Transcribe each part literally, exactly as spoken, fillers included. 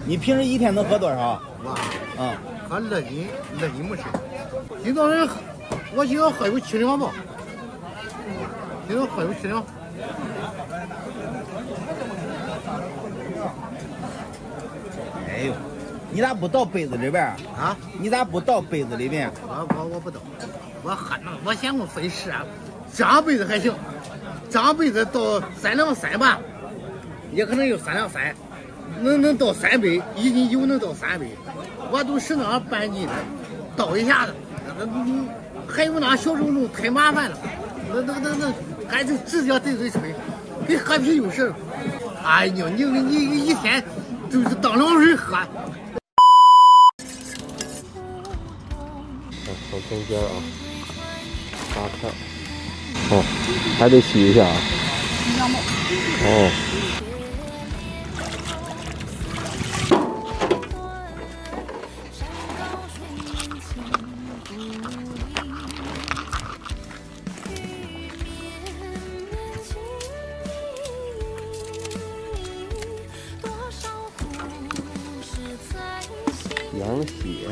你平时一天能喝多少？ 我啊， 喝二斤，二斤没事。今早上我今早喝有七两吧，今早喝有七两。 哎呦，你咋不倒杯子里边啊？ 你咋不倒杯子里面？ 我我我不倒，我喝那我嫌我费事啊。这样杯子还行，这样杯子倒三两三吧，也可能有三两三，能能倒三杯，一斤酒能倒三杯。我都是那半斤的，倒一下子，那那还有那小肉弄太麻烦了，那那那那还就直接对嘴吹，跟喝啤酒似的。哎呦，你你你一天就是当凉水喝。 从中间啊，大片，哦，还得洗一下啊。哦。羊血。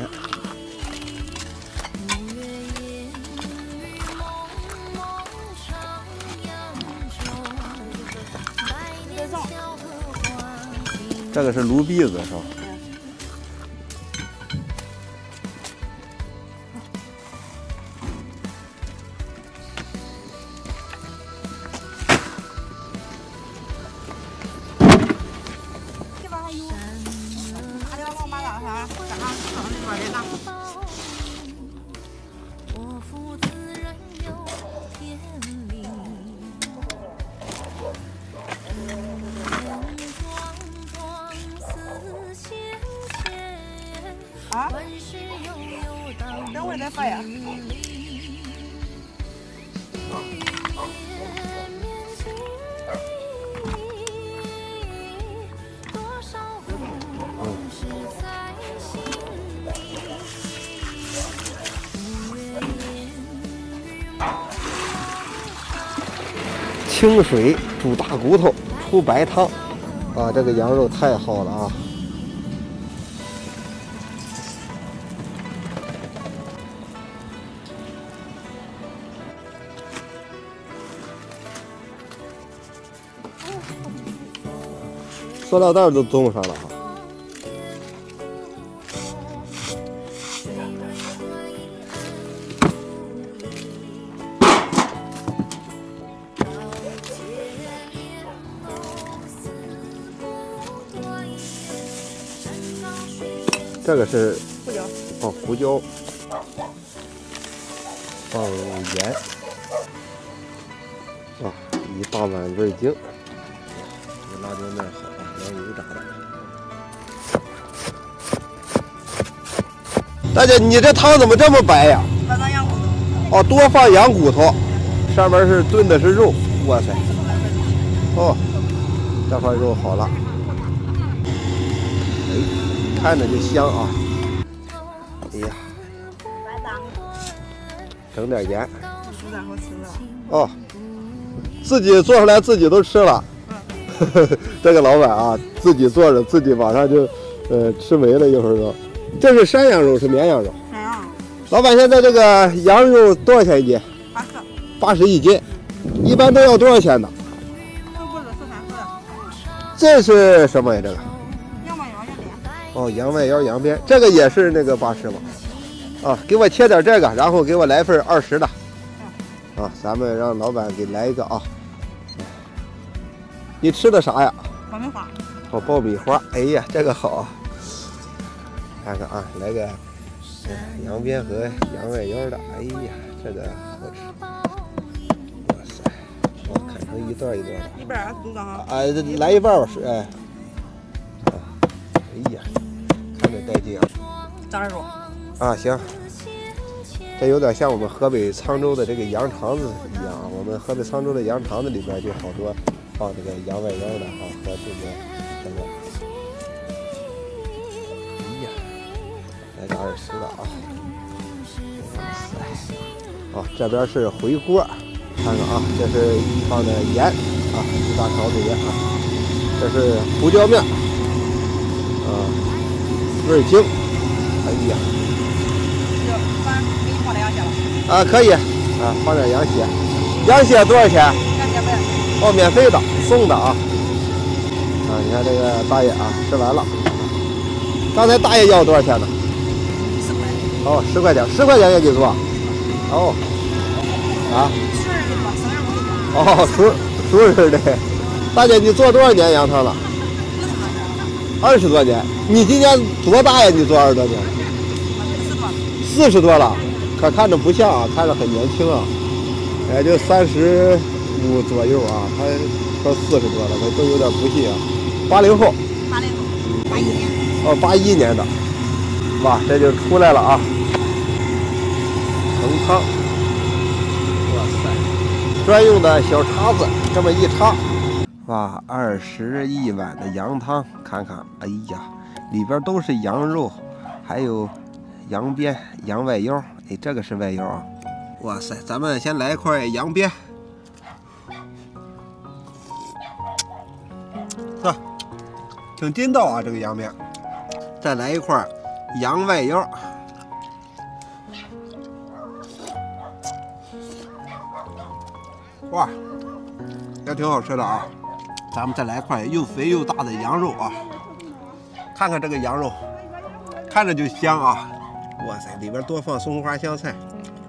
这个是卤篦子是吧？ 这边还有，俺这老马大啥？干啥？上那边的拿。啊？等会儿再发呀。 清水煮大骨头出白汤，啊，这个羊肉太好了啊！塑料袋都冻上了哈。这个是胡椒， 哦，胡椒，放盐，啊，一大碗味精。这辣椒面好啊，羊油炸的。大姐，你这汤怎么这么白呀？ 多放羊骨头。 哦，多放羊骨头，上面是炖的是肉，哇塞！哦，这块肉好了，哎，看着就香啊！哎呀，整点盐。 实在好吃的。 哦，自己做出来自己都吃了。这个老板啊，自己做着，自己马上就呃吃没了，一会儿都。这是山羊肉，是绵羊肉。 山羊。 老板，现在这个羊肉多少钱一斤？ 八十。 八十一斤，一般都要多少钱呢？ 这不是十三盒的。 这是什么呀？这个？ 羊外腰羊边。 哦，羊外腰羊边，这个也是那个八十吗？啊，给我切点这个，然后给我来份二十的。啊，咱们让老板给来一个啊。你吃的啥呀？ 爆米花。 哦，爆米花。哎呀，这个好啊。看看啊，来个、嗯、羊边和羊外腰的。哎呀，这个好吃。哇塞，我、哦、砍成一段一段的。 一半肚子上。 啊，来一半吧，是哎。啊，哎呀，看着带劲啊。 炸肉。 啊，行。这有点像我们河北沧州的这个羊肠子一样啊。我们河北沧州的羊肠子里边就好多放这个羊外腰的啊，和这个这个。哎呀，来个二十的啊！哇塞！哦，这边是回锅，看看啊，这是放的盐啊，一大勺子盐啊。这是胡椒面，啊。 味儿精。哎呀， 就放给你放点羊血了。 啊，可以啊，放点羊血。羊血多少钱？ 羊血不是。 哦，免费的，送的啊。啊，你看这个大爷啊，吃完了。刚才大爷要多少钱呢？ 十块。 哦，十块钱，十块钱也给做。哦。啊。 熟人的做，生人不给做。 哦，熟熟人的。大姐，你做多少年羊汤了？二十多年。你今年多大呀？你做二十多年？四十多了，可看着不像啊，看着很年轻啊，也就三十五左右啊。他说四十多了，我都有点不信啊。八零后。 八零后。八一年。 哦，八一年的。哇，这就出来了啊！盛汤。哇塞！专用的小叉子，这么一插。哇，二十一碗的羊汤，看看，哎呀，里边都是羊肉，还有羊鞭、羊外腰。哎，这个是外腰啊！哇塞，咱们先来一块羊鞭，呵，挺筋道啊，这个羊鞭。再来一块羊外腰，哇，也挺好吃的啊。咱们再来一块又肥又大的羊肉啊！看看这个羊肉，看着就香啊！哇塞，里边多放松花香菜。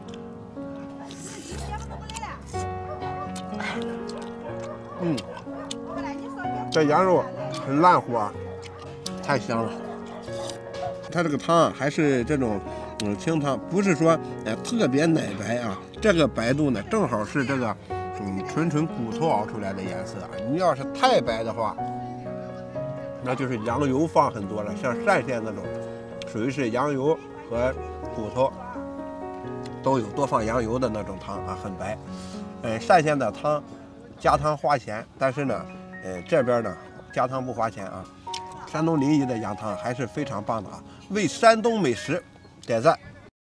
嗯，这羊肉很烂乎啊，太香了。它这个汤啊，还是这种嗯清汤，不是说呃特别奶白啊。这个白度呢，正好是这个。嗯，纯纯骨头熬出来的颜色。你要是太白的话，那就是羊油放很多了。像单县那种，属于是羊油和骨头都有，多放羊油的那种汤啊，很白。嗯，单县的汤加汤花钱，但是呢，呃，这边呢加汤不花钱啊。山东临沂的羊汤还是非常棒的啊，为山东美食点赞。